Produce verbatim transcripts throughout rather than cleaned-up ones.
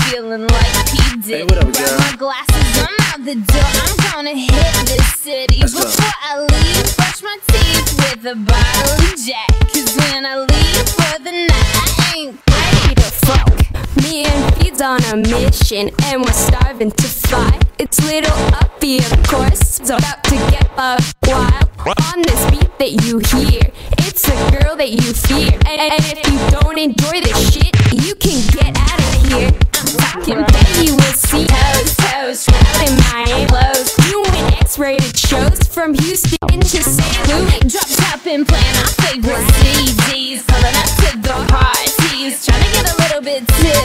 feeling like P. Diddy. Hey, what up, girl? Grab my glasses, I'm out the door. I'm gonna hit this city. Let's Before go. I leave, brush my teeth with a bottle of Jack. Cause when I leave for the night, I ain't ready to fuck. Me and Pete's on a mission, and we're starving to fly. It's little Uffie, of course, so about to get buck wild. On this beat that you hear, it's a girl that you fear. And, and if you don't enjoy this shit, you can get out of here. I'm talking baby, we'll see toes, toes, out in my clothes. Doing X-rated shows from Houston to Saint Louis. Drop top and playing our favorite C Ds. Pulling up to the parties, trying to get a little bit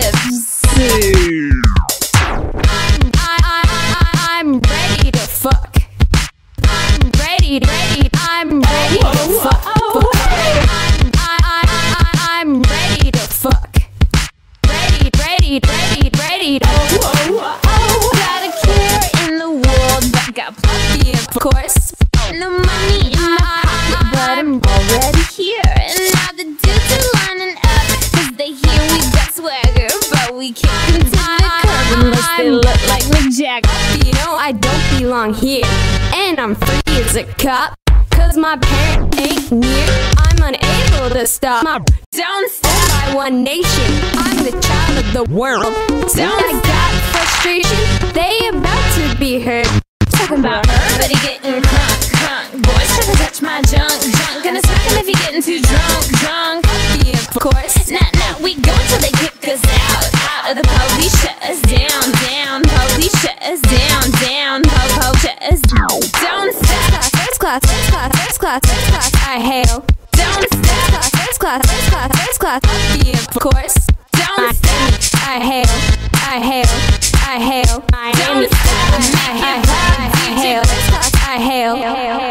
tipsy. I'm, I, I, I, I'm ready to fuck. I'm ready, ready, I'm ready to fuck. I'm, I, I, I, I'm ready to fuck. Ready, ready, ready, ready to fuck. Got a care in the world, but got plenty of Of course, no money in my pocket, but I'm already here. And now the dudes are lining up, cause they hear we got swagger, but we can't come to the club unless they look like Mick Jagger. you know I don't belong here, and I'm free as a cop. Cause my parent ain't near, I'm unable to stop. My Don't stop. by one nation, I'm the child of the world. So I got frustration, they about to be heard. Talking about her, but he getting crunk, crunk. Boys trying to touch my junk, junk. Gonna smack him if he getting too drunk, drunk. Yeah, of course, Nah, nah, we go till they kick us out, out of the police, shut us down, down. Police, shut us down, down. Po, po, shut us down. Don't stop. first class, first class, first class, first class, I hail. Don't stop. First class, first class, first class, yeah, of course. Don't stop. I hail, I hail, I hail, I hail, Don't stop. I hail, I hail, I hail.